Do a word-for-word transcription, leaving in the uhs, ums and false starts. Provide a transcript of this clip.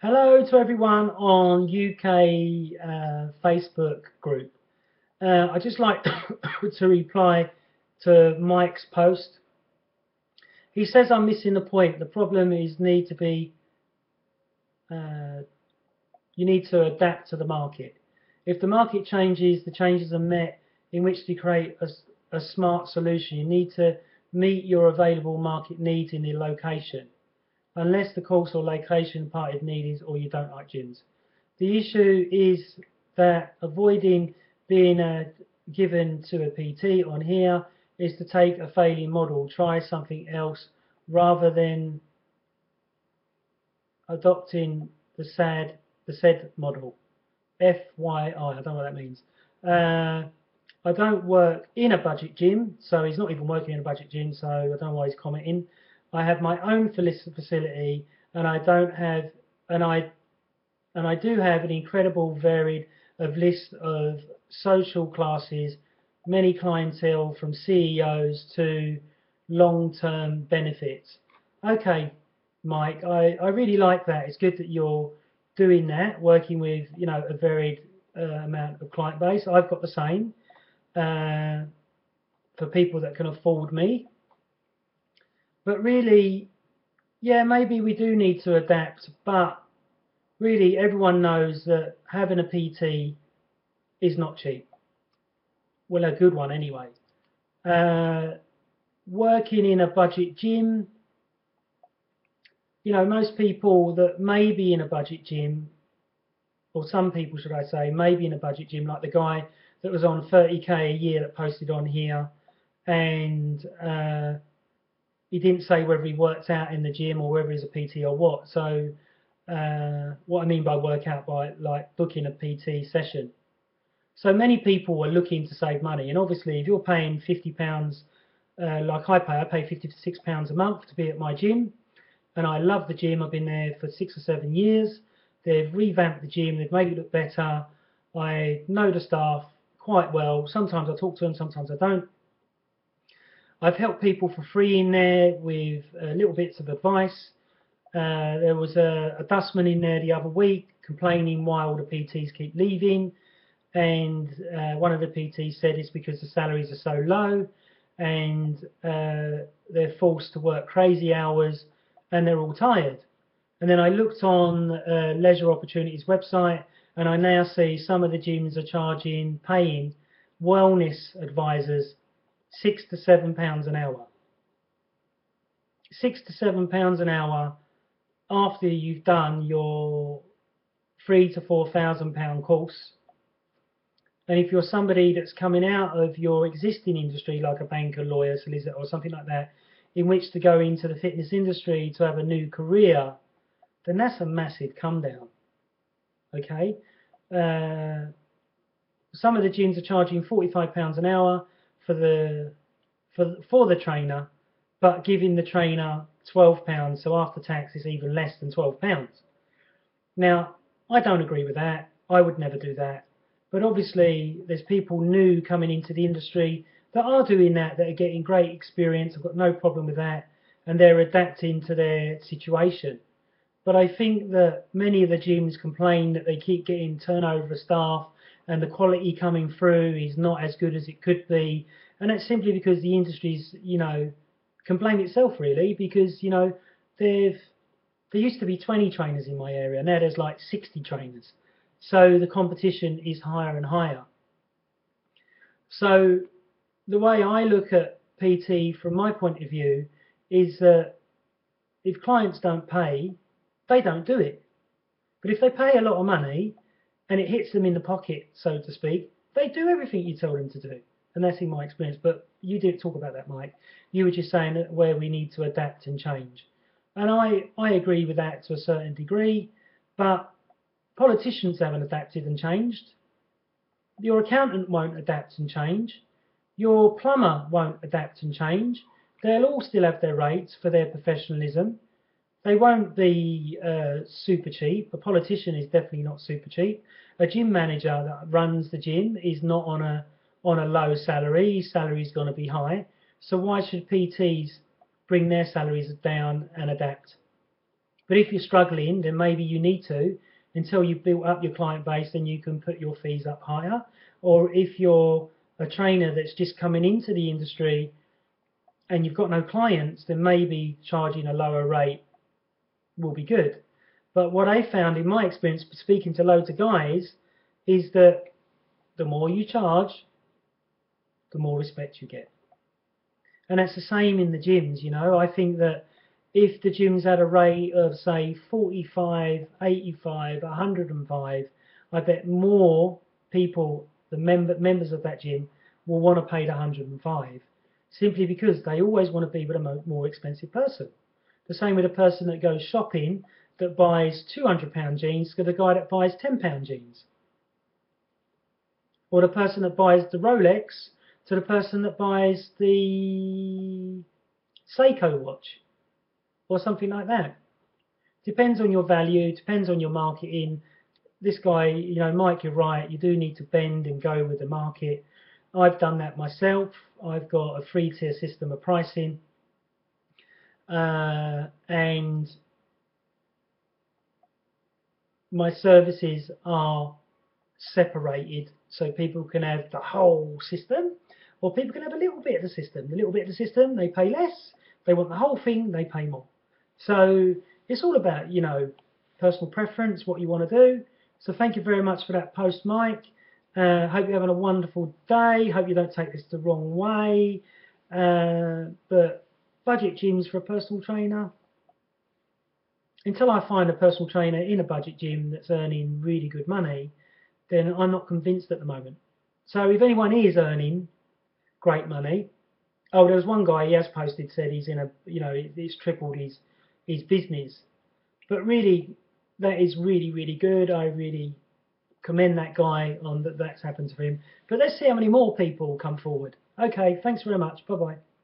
Hello to everyone on U K uh, Facebook group. Uh, I'd just like to reply to Mike's post. He says I'm missing the point. The problem is need to be, uh, you need to adapt to the market. If the market changes, the changes are met in which to create a, a smart solution. You need to meet your available market needs in the location, unless the course or location parted need is or you don't like gyms. The issue is that avoiding being uh, given to a P T on here is to take a failing model, try something else rather than adopting the SAD, the SAD model. F Y I, I don't know what that means. Uh, I don't work in a budget gym, so he's not even working in a budget gym, so I don't know why he's commenting. I have my own facility, and I don't have, and I, and I do have an incredible varied of list of social classes, many clientele from C E Os to long-term benefits. Okay, Mike, I, I really like that. It's good that you're doing that, working with you know a varied uh, amount of client base. I've got the same uh, for people that can afford me. But really, yeah, maybe we do need to adapt. But really, everyone knows that having a P T is not cheap. Well, a good one anyway. Uh, working in a budget gym, you know, most people that may be in a budget gym, or some people, should I say, may be in a budget gym, like the guy that was on thirty K a year that posted on here, and uh, he didn't say whether he worked out in the gym or whether he's a P T or what. So uh, what I mean by work out, by like booking a P T session. So many people are looking to save money, and obviously if you're paying fifty pounds, uh, like I pay, I pay fifty-six pounds a month to be at my gym, and I love the gym. I've been there for six or seven years. They've revamped the gym, they've made it look better. I know the staff quite well. Sometimes I talk to them, sometimes I don't. I've helped people for free in there with uh, little bits of advice. Uh, there was a, a dustman in there the other week complaining why all the P Ts keep leaving, and uh, one of the P Ts said it's because the salaries are so low and uh, they're forced to work crazy hours and they're all tired. And then I looked on uh, Leisure Opportunities website, and I now see some of the gyms are charging, paying wellness advisors six to seven pounds an hour. Six to seven pounds an hour after you've done your three to four thousand pound course. And if you're somebody that's coming out of your existing industry, like a banker, lawyer, solicitor, or something like that, in which to go into the fitness industry to have a new career, then that's a massive come down. Okay. Uh, some of the gyms are charging forty-five pounds an hour for the for for the trainer, but giving the trainer twelve pounds, so after tax it's even less than twelve pounds. Now, I don't agree with that. I would never do that. But obviously, there's people new coming into the industry that are doing that, that are getting great experience. I've got no problem with that, and they're adapting to their situation. But I think that many of the gyms complain that they keep getting turnover of staff and the quality coming through is not as good as it could be. And that's simply because the industry's, you know, complained itself really, because, you know, they've, there used to be twenty trainers in my area, now there's like sixty trainers. So the competition is higher and higher. So the way I look at P T from my point of view is that if clients don't pay, they don't do it. But if they pay a lot of money and it hits them in the pocket, so to speak, they do everything you tell them to do. And that's in my experience. But you didn't talk about that, Mike. You were just saying that where we need to adapt and change. And I, I agree with that to a certain degree, but politicians haven't adapted and changed. Your accountant won't adapt and change. Your plumber won't adapt and change. They'll all still have their rates for their professionalism. They won't be uh, super cheap. A politician is definitely not super cheap. A gym manager that runs the gym is not on a on a low salary. His salary is going to be high. So why should P Ts bring their salaries down and adapt? But if you're struggling, then maybe you need to, until you've built up your client base, then you can put your fees up higher. Or if you're a trainer that's just coming into the industry and you've got no clients, then maybe charging a lower rate will be good. But what I found in my experience speaking to loads of guys is that the more you charge, the more respect you get. And that's the same in the gyms, you know. I think that if the gym's at a rate of, say, forty-five, eighty-five, one hundred and five, I bet more people, the member, members of that gym, will want to pay the one hundred and five, simply because they always want to be with a more expensive person. The same with a person that goes shopping that buys two hundred pound jeans to the guy that buys ten pound jeans. Or the person that buys the Rolex to the person that buys the Seiko watch, or something like that. Depends on your value, depends on your marketing. This guy, you know, Mike, you're right, you do need to bend and go with the market. I've done that myself. I've got a three-tier system of pricing. Uh, and my services are separated so people can have the whole system, or people can have a little bit of the system. The little bit of the system, they pay less. They want the whole thing, they pay more. So it's all about, you know, personal preference, what you want to do. So thank you very much for that post, Mike. Uh, hope you're having a wonderful day. Hope you don't take this the wrong way. Uh, but budget gyms for a personal trainer, until I find a personal trainer in a budget gym that's earning really good money, then I'm not convinced at the moment. So if anyone is earning great money, oh, there was one guy, he has posted, said he's in a, you know, he's tripled his his business. But really, that is really, really good. I really commend that guy on that that's happened to him. But let's see how many more people come forward. Okay, thanks very much. Bye-bye.